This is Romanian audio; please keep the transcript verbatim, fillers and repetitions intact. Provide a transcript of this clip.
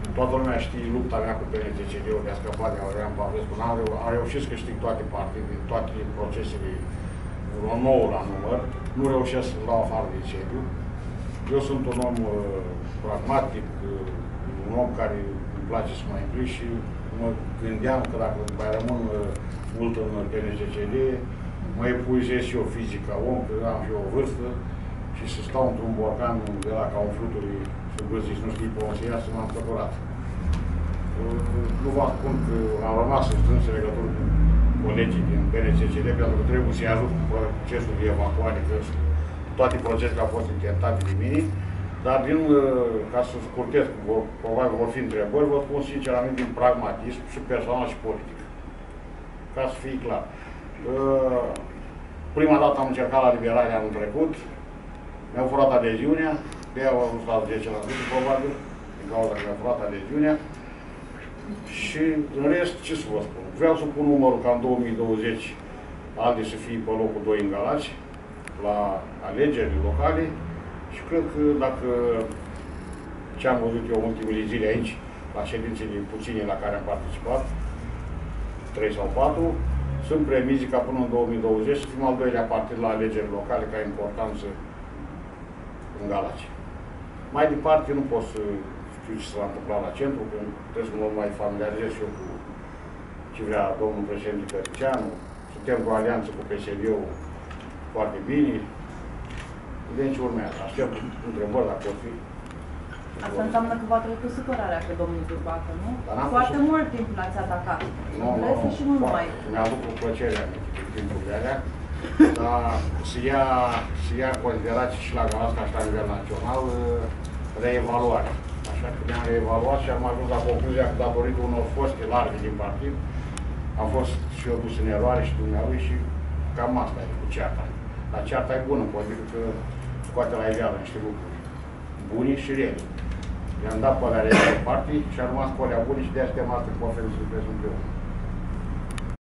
toată lumea știe lupta mea cu P N C C D-ul de a scăpa de Aurelian Pavlescu. Am, reu am reușit să câștig toate partide, toate procesele, un nou la număr. Nu reușesc să dau afară din sediu. Eu sunt un om uh, pragmatic, uh, un om care îmi place să mă implic și mă gândeam că dacă mai rămân uh, mult în P N C C D, mă epuizez și eu fizic ca om, că am și eu o vârstă, și să stau într-un borcan de la ca un fluturi, să găsiți, nu știi pe unde să iasă, m-am săturat. Nu vă spun că am rămas în strânse legături cu colegii din P N C C D, pentru că trebuie să-i ajut cu procesul de evacuare, că toate procesele au fost intentate de mine, dar din, ca să scurtez, vor, probabil vor fi întrebări, vă spun sincerament din pragmatism și personal și politic. Ca să fie clar. Prima dată am încercat la liberare anul trecut, mi-au furat adeziunea, de aia au ajuns la zece la sută, probabil, din cauza că mi-au furat adeziunea. Și în rest, ce să vă spun? Vreau să pun numărul ca în două mii douăzeci Aldi să fie pe locul doi în Galați, la alegerile locale, și cred că dacă ce am văzut eu în ultimele zile aici, la ședințele puține la care am participat, trei sau patru, sunt premizii ca până în două mii douăzeci să fim al doilea partid la alegeri locale ca importanță în Galați. Mai departe nu pot să știu ce se va întâmpla la centru, că trebuie să mă mai familiarizez și eu cu ce vrea domnul președinte Tăricianu. Suntem cu alianță cu P S D-ul foarte bine. Vedem ce urmează. Aștept întrebări dacă pot fi. Asta înseamnă că v-a trecut supărarea pe domnul Burbacă, nu? Foarte mult timp l-ați atacat. Nu, nu, nu. Și nu numai. Mi-aduc cu plăcere aminte timpurile alea, dar să ia, să ia considerație și la Galați, ca și la nivel național, reevaluarea. Așa că ne-am reevaluat și am ajuns la concluzia că datorită unor foste largi din partid, am fost și eu dus în eroare și dumneavoastră și cam asta e cu cearta. Dar cearta e bună, pentru că scoate la iveală niște lucruri buni și rele. I-am dat pe alea rele de partii și am rămas cu alea bune și de-aia suntem astăzi cu o felicitări împreună.